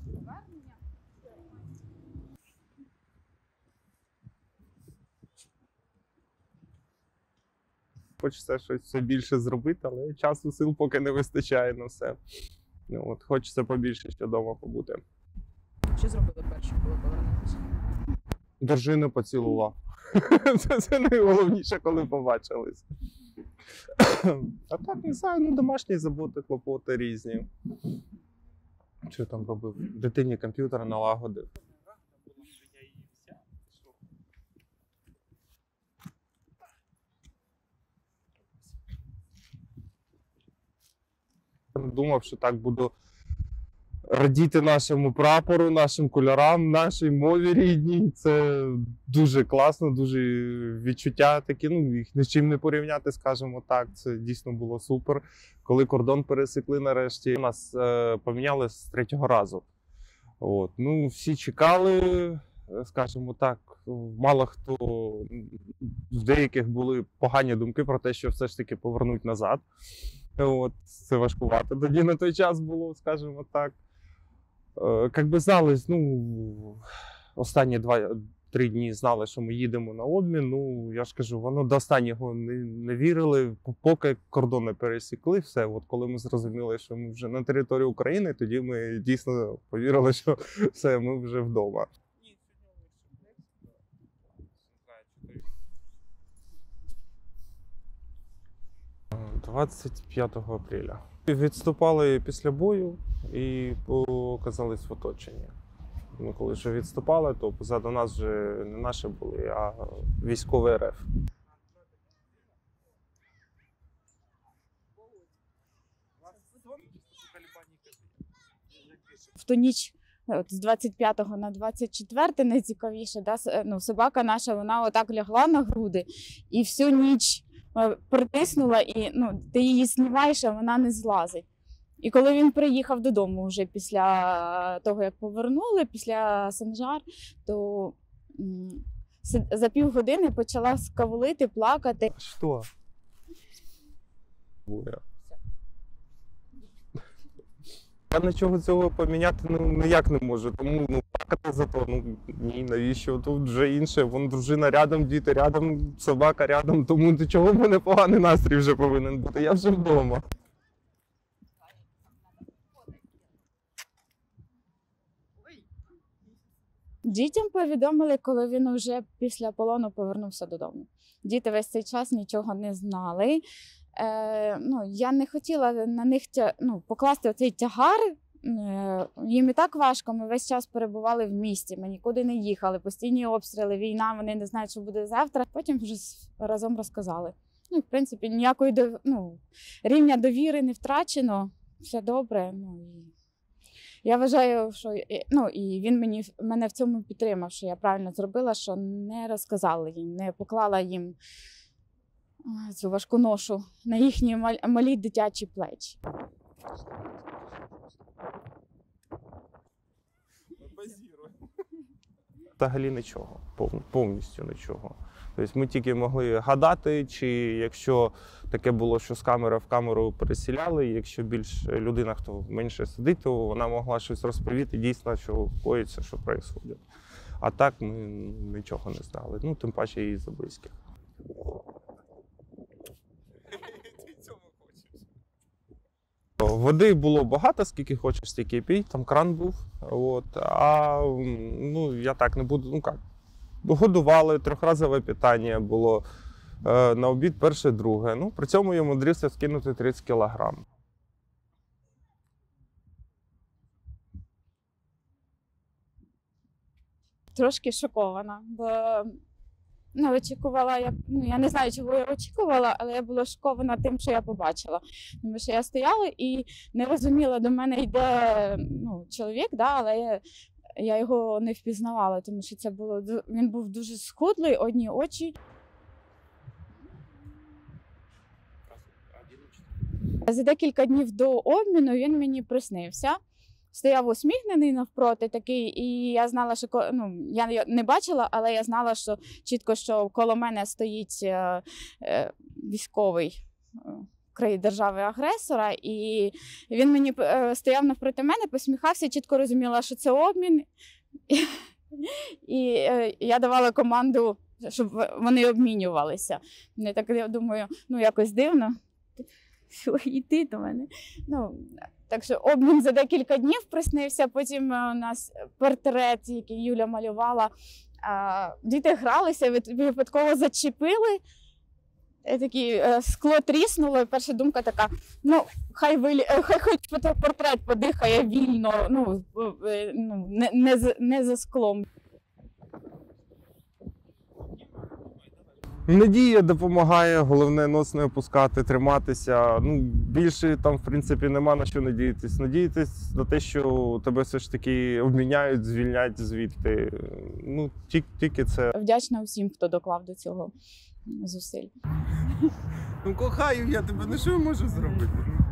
Хочеться щось все більше зробити, але часу, сил поки не вистачає на все. Ну, от, хочеться побільше ще вдома побути. Що зробили перше, коли повернулися? Дружину поцілував. Це найголовніше, коли побачились. А так, не знаю, ну домашні заботи, клопоти різні. Що там робив? Дитині комп'ютер налагодив. Думав, що так буду радіти нашому прапору, нашим кольорам, нашій мові рідній. Це дуже класно, дуже відчуття такі, ну, їх ні з чим не порівняти, скажімо так. Це дійсно було супер. Коли кордон пересекли нарешті, нас поміняли з третього разу. От. Ну, всі чекали, скажімо так, мало хто, в деяких були погані думки про те, що все ж таки повернуть назад. От, це важкувато тоді на той час було, скажімо так. Як би знали, ну, останні 2-3 дні знали, що ми їдемо на обмін. Ну, я ж кажу, воно до останнього не вірили, поки кордон не пересікли. Все, от коли ми зрозуміли, що ми вже на території України, тоді ми дійсно повірили, що все, ми вже вдома. 25 апреля. Відступали після бою і оказались в оточенні. Ми коли вже відступали, то позаду нас вже не наші були, а військові РФ. В ту ніч, от з 25 на 24 найцікавіше, да, ну, собака наша, вона отак лягла на груди і всю ніч притиснула, і ну, ти її знімаєш, а вона не злазить. І коли він приїхав додому вже після того, як повернули, після Санжар, то за півгодини почала скавулити, плакати. Що? Я нічого цього поміняти ніяк не можу, тому плакати за то, ні, навіщо, тут вже інше, вон дружина рядом, діти рядом, собака рядом, тому до чого в мене поганий настрій вже повинен бути, я вже вдома. Дітям повідомили, коли він вже після полону повернувся додому. Діти весь цей час нічого не знали. Ну, я не хотіла на них покласти оцей тягар. Їм і так важко, ми весь час перебували в місті, ми нікуди не їхали, постійні обстріли, війна, вони не знають, що буде завтра. Потім вже разом розказали. Ну, в принципі, ніякої рівня довіри не втрачено, все добре. Я вважаю, що і він мене в цьому підтримав, що я правильно зробила, що не розказала їм, не поклала їм цю важку ношу на їхні малі дитячі плечі. Взагалі нічого, повністю нічого. Тобто ми тільки могли гадати, чи якщо таке було, що з камери в камеру пересіляли, якщо більш людина, хто менше сидить, то вона могла щось розповісти дійсно, що коїться, що відбувається. А так ми нічого не знали, ну тим паче і за близьких. Води було багато, скільки хочеш, стільки пій, там кран був. От. А я так не буду, годували, трьохразове питання було, на обід перше, друге. Ну, при цьому я умудрився скинути 30 кілограм. Трошки шокована, бо очікувала, я не знаю, чого я очікувала, але я була шокована тим, що я побачила. Тому що я стояла і не розуміла, до мене йде чоловік, але я його не впізнавала, тому що він був дуже схудлий, одні очі. За декілька днів до обміну він мені приснився. Стояв усміхнений навпроти такий, і я знала, що я не бачила, але я знала, що чітко, що коло мене стоїть військовий краї держави-агресора, і він мені стояв навпроти мене, посміхався, чітко розуміла, що це обмін. І я давала команду, щоб вони обмінювалися. Я так я думаю, ну якось дивно. Йти до мене. Ну, так що обмін за декілька днів приснився, потім у нас портрет, який Юля малювала. Діти гралися, випадково зачепили, такі, скло тріснуло, і перша думка така, ну, хай хоч портрет подихає вільно, не за склом. Надія допомагає, головне нос не опускати, триматися. Ну, більше там, в принципі, нема на що надіятись. Надіятись на те, що тебе все ж таки обміняють, звільнять звідти. Ну, тільки це. Вдячна усім, хто доклав до цього зусиль. Ну, кохаю я тебе, ну що я можу зробити?